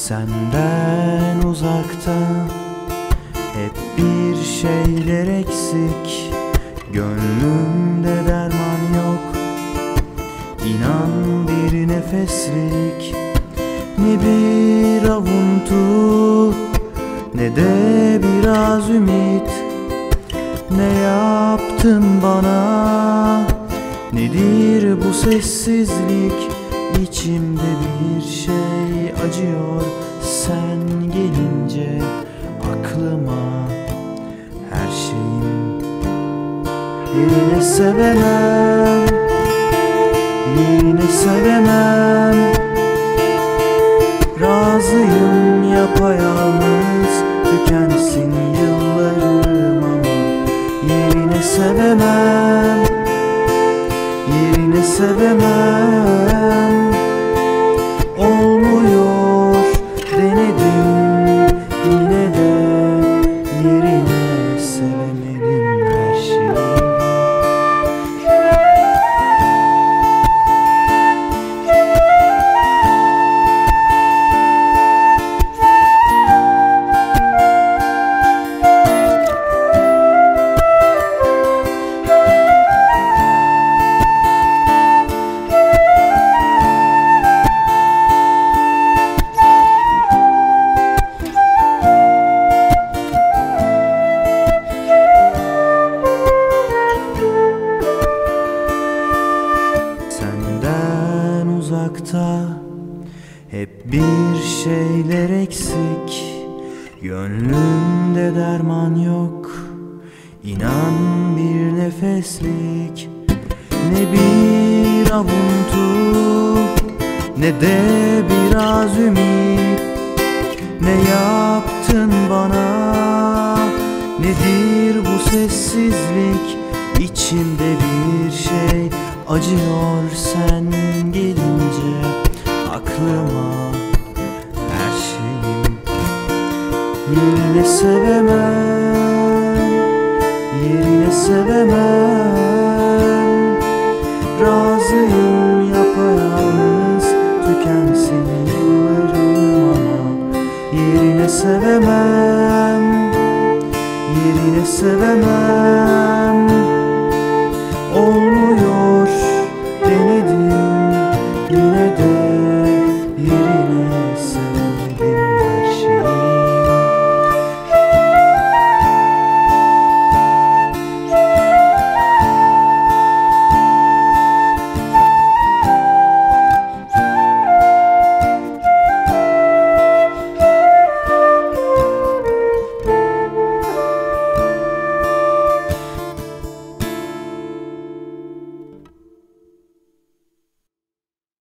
Senden uzakta hep bir şeyler eksik. Gönlümde derman yok, İnan bir nefeslik. Ne bir avuntu, ne de biraz ümit. Ne yaptın bana, nedir bu sessizlik? İçimde bir şey acıyor sen gelince aklıma. Her şeyim yerine sevemem, yine sevemem. Razıyım yapayalnız tükensin yıllarım ama yerine sevemem, yerine sevemem. Olmuyor denedim yine de yerine sevemedim her şeyi. Senden uzakta hep bir şeyler eksik. Gönlümde derman yok, İnan bir nefeslik. Ne bir avuntu, ne de biraz ümit. Ne yaptın bana, nedir bu sessizlik? İçimde bir şey acıyor sen gelince aklıma. Her şeyim yerine sevemem, yerine sevemem. Razıyım yapayalnız tükensin yıllarım ama yerine sevemem, yerine sevemem.